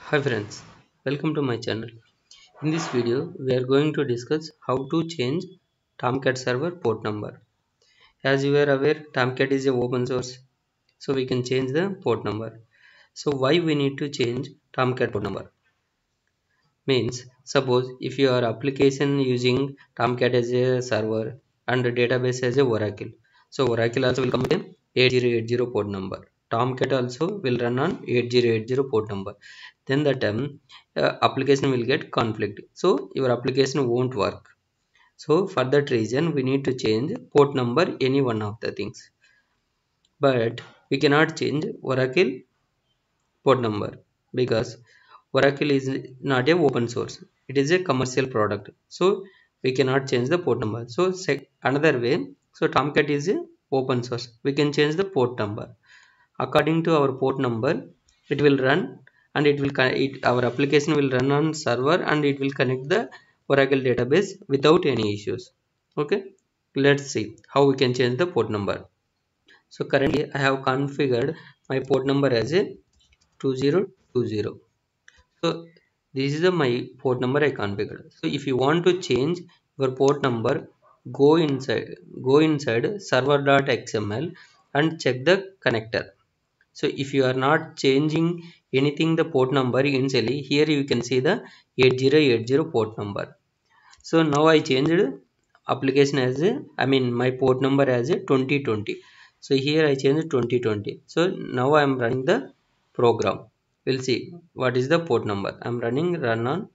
Hi friends, welcome to my channel. In this video, we are going to discuss how to change Tomcat server port number. As you are aware, Tomcat is a open source, so we can change the port number. So why we need to change Tomcat port number? Means, suppose if your application using Tomcat as a server and the database as a Oracle. So Oracle also will come with a 8080 port number. Tomcat also will run on 8080 port number. Then the application will get conflict. So your application won't work. So for that reason, we need to change port number any one of the things. But we cannot change Oracle port number because Oracle is not a open source. It is a commercial product. So we cannot change the port number. So another way, so Tomcat is a open source. We can change the port number. According to our port number, it will run and our application will run on server and it will connect the Oracle database without any issues. Okay, let's see how we can change the port number. So currently I have configured my port number as a 2020. So this is my port number I configured. So if you want to change your port number, go inside server.xml and check the connector. So if you are not changing anything the port number initially, here you can see the 8080 port number. So now I changed application as my port number as a 2020. So here I changed 2020. So now I am running the program. We'll see what is the port number. I'm running run on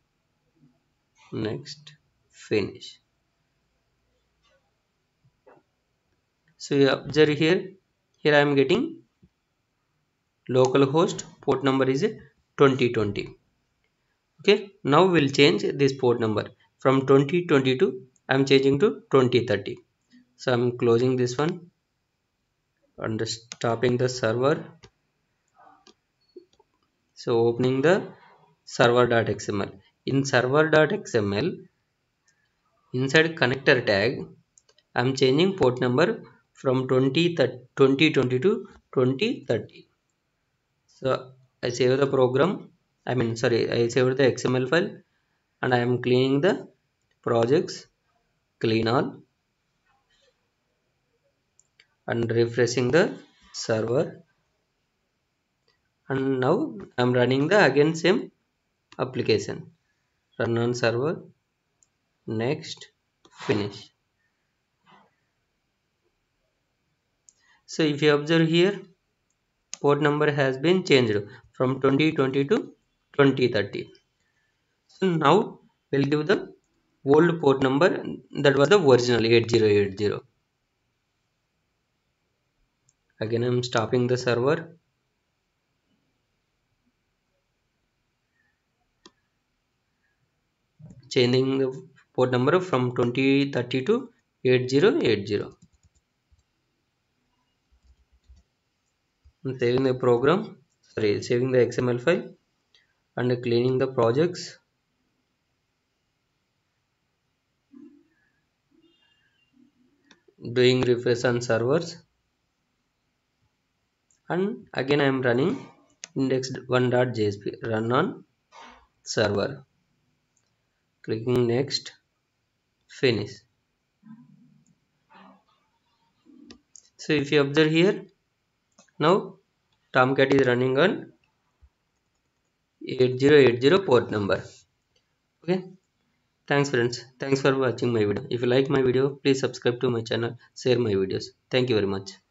next finish. So you observe here I am getting localhost port number is 2020. Okay, now we'll change this port number from 2022. I'm changing to 2030. So I'm closing this one and stopping the server. So opening the server.xml. In server.xml, inside connector tag, I'm changing port number from 2020 to 2030. So I save the program. I saved the XML file and I am cleaning the projects, clean all, and refreshing the server. And now I'm running the again same application. Run on server, next, finish. So if you observe here, port number has been changed from 2020 to 2030. So now we'll give the old port number that was the original 8080. Again I'm stopping the server. Changing the port number from 2030 to 8080. I'm saving the program, saving the XML file and cleaning the projects. Doing refresh on servers. And again I am running index1.jsp run on server. Clicking next, finish. So if you observe here, now Tomcat is running on 8080 port number. Okay, thanks friends, thanks for watching my video. If you like my video, please subscribe to my channel, share my videos. Thank you very much.